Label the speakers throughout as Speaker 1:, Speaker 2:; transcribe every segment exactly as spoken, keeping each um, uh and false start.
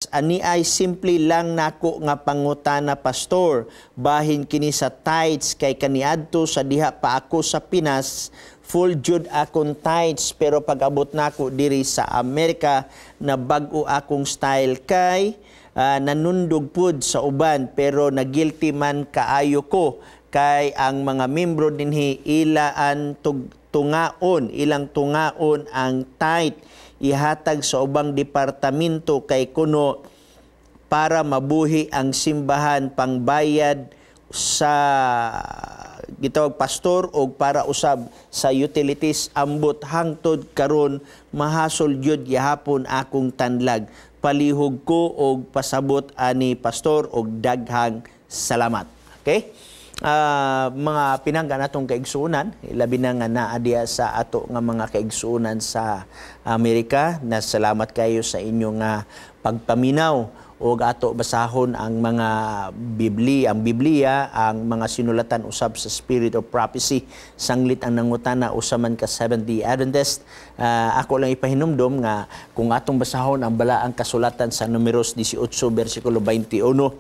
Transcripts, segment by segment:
Speaker 1: ani ay simple lang nako nga Pangutana Pastor, bahin kini sa tithes kay kaniadto sa diha pa ako sa Pinas, full jud akong tithes, pero pag-abot nako diri sa Amerika na bag-o akong style kay uh, nanundog pud sa uban, pero nagilty man kaayo ko kay ang mga membro dinhi ilaan tug tungaon, ilang tungaon ang tithe ihatag sa ubang departamento kay kuno para mabuhi ang simbahan pangbayad sa gitawag pastor o para usab sa utilities ambot hangtod karon mahasol gyud gihapon akong tanlag. Palihog ko og pasabot ani pastor og daghang salamat. Okay? Uh, mga pinangga natong kaigsuunan, labi na nga naa diya sa ato nga mga kaigsuunan sa Amerika, na salamat kayo sa inyong uh, pagpaminaw o ato basahon ang mga Biblia, ang Biblia, ang mga sinulatan usab sa Spirit of Prophecy, sanglit ang nangutana usaman ka Seventh-day Adventist. Uh, ako lang ipahinumdom nga kung atong basahon ang balaang kasulatan sa Numeros eighteen versikulo twenty-one,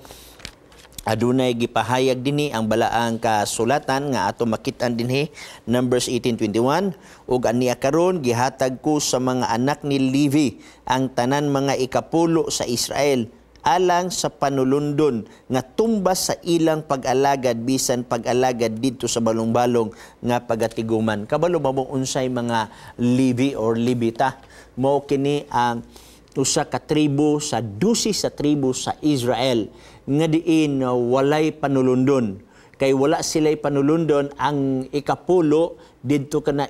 Speaker 1: adunay gipahayag dinhi ang balaang kasulatan nga ato makitaan dinhi Numbers eighteen twenty-one, ug aniya karon gihatag ko sa mga anak ni Levi ang tanan mga ikapulo sa Israel alang sa panulundon nga tumbas sa ilang pag-alagad bisan pag-alagad didto sa balong-balong nga pagatiguman. Kabalo mo unsay mga Levi or Levita? Mao kini ang usa ka tribo sa dusi sa tribo sa Israel nga diin uh, walay panulundon. Kay wala sila'y panulundon, ang ikapulo didto kana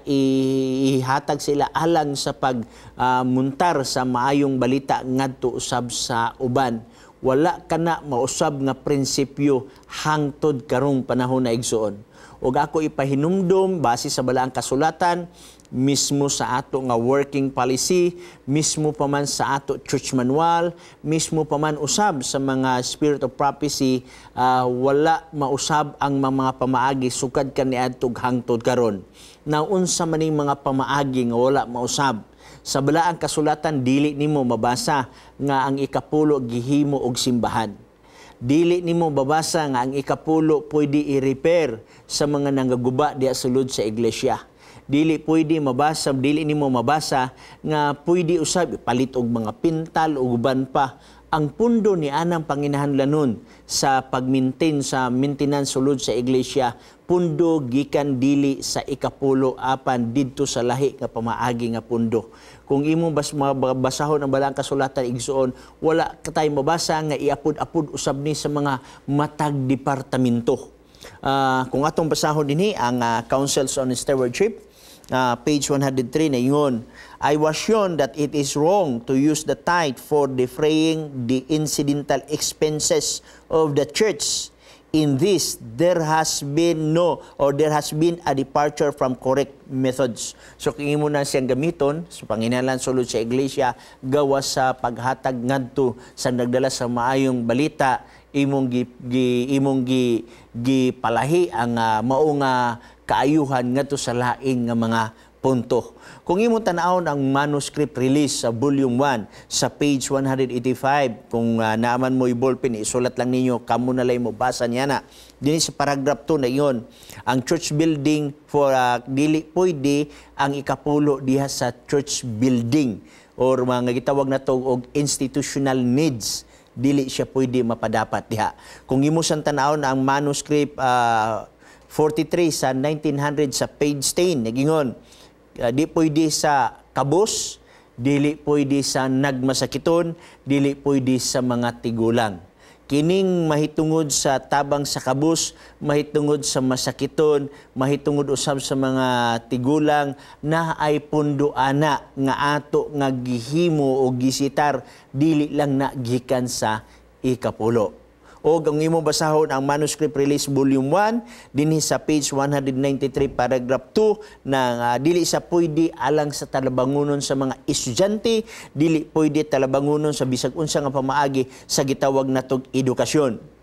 Speaker 1: ihatag sila alang sa pagmuntar uh, sa maayong balita ngadto usab sa uban. Wala kana mausab nga prinsipyo hangtod karong panahon na igsuon. Ug ako ipahinumdom base sa balaang kasulatan mismo sa ato nga working policy, mismo pa man sa ato church manual, mismo pa man usab sa mga Spirit of Prophecy, uh, wala mausab ang mga pamaagi sukad kaniadtog hangtod karon. Naunsa maning mga pamaagi nga wala mausab. Sa balaang kasulatan dili nimo mabasa nga ang ikapulo gihimo og simbahan. Dili nimo babasa nga ang ikapulo pwede i-repair sa mga nanggaguba diya sulod sa iglesia. Dili pwede mabasa, dili nimo mabasa nga pwede usab palit og mga pintal o uban pa. Ang pundo ni anang panginahanglanon sa pag-maintain sa maintenance sulod sa iglesia, pundo gikan dili sa ikapulo apan didto sa lahi nga pamaagi nga pundo. Kung imo bas mabasahon ang balaang kasulatan igsuon, wala katay mabasa nga iapod-apod usab ni sa mga matag departamento. Uh, kung atong basahon dinhi ang uh, Councils on Stewardship, Uh, page one hundred three na yun, I was shown that it is wrong to use the tithe for defraying the incidental expenses of the church. In this, there has been no or there has been a departure from correct methods. So kung imo na siyang gamiton sa panginahanglan sulod sa iglesia gawas sa paghatag ngadto sa nagdala sa maayong balita, imong gi, gi imong gi, gi palahi ang uh, mao nga kaayuhan ngadto sa laing nga mga punto. Kung imong tan-awon ang manuscript release sa volume one sa page one eighty-five, kung uh, naaman mo i-ballpen, isulat lang ninyo, kamo na lang mo basa niya na. Dini sa paragraph two na iyon, ang church building for uh, dili pwede ang ikapulo diha sa church building or mga gitawag na to og institutional needs. Dili siya pwede mapadapat diha. Kung imo sang tan-awon ang manuscript uh, forty-three sa nineteen hundred sa page ten, nagingon, uh, di pwede sa kabus, dili pwede sa nagmasakiton, dili pwede sa mga tigulang. Kining mahitungod sa tabang sa kabus, mahitungod sa masakiton, mahitungod usab sa mga tigulang, na ay pundo ana nga ato nga gihimo o gisitar, dili lang na gikan sa ikapulo. O ang imo basahon ang manuscript release volume one dinhi sa page one ninety-three paragraph two na uh, dili sa pwede alang sa talabangunon sa mga estudyante, dili pwede talabangunon sa bisag unsa nga pamaagi sa gitawag natog edukasyon.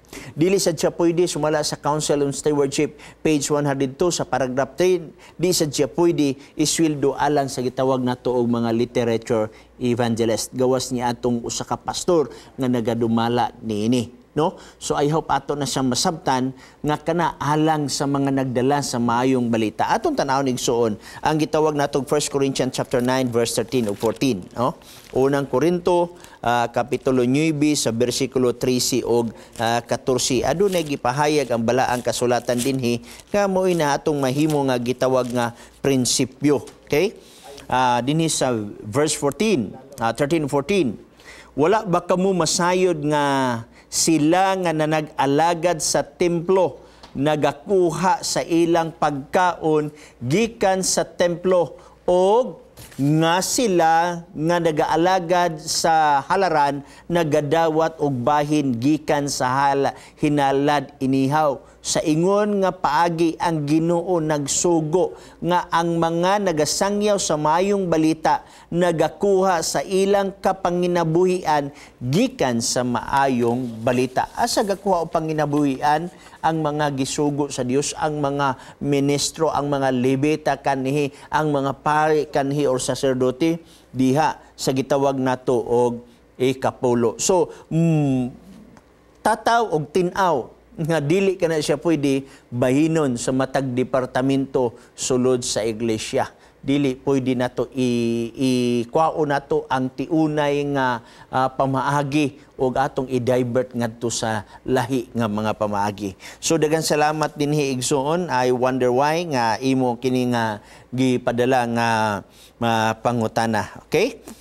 Speaker 1: Dili sa siya pwede sumala sa Council on Stewardship, page one hundred two sa paragraph three. Di sa siya pwede iswildo alang sa gitawag nato og mga literature evangelist. Gawas niya atong usa ka pastor nga nagadumala niini. No? So I hope ato na siyang masabtan nga kana alang sa mga nagdala sa maayong balita. Atong tanawon igsuon ang gitawag natong First Corinthians chapter nine verse thirteen ug fourteen, no? Unang Korinto uh, kapitulo nine sa bersikulo thirteen ug uh, fourteen. Adunay gipahayag ang balaang kasulatan dinhi nga moy na atong mahimo nga gitawag nga prinsipyo. Okay? Uh, dinhi sa verse fourteen, uh, thirteen fourteen. Wala ba kamo masayod nga sila nga nanag-alagad sa templo nagakuha sa ilang pagkaon gikan sa templo o nga sila nga nagaalagad sa halaran nagadawat og bahin gikan sa hala, hinalad inihaw. Sa ingon nga paagi ang Ginoo nagsugo nga ang mga nagasangyaw sa mayong balita nagakuha sa ilang kapanginabuhian gikan sa maayong balita. Asa gakuha og panginabuhian ang mga gisugo sa Dios, ang mga ministro, ang mga lebeta kanhi, ang mga pari kanhi or saserdote diha sa gitawag nato og ikapulo. So mm, tataw og tin-aw nga dili ka na siya pwede bahinon sa matag departamento sulod sa iglesia. Dili pwede nato i-kwao nato ang tiunay nga uh, pamaagi o atong i-divert ngadto sa lahi nga mga pamaagi. So daghang salamat dinhi igsoon. I wonder why nga imo kini nga gipadala nga uh, pangutana. Okay?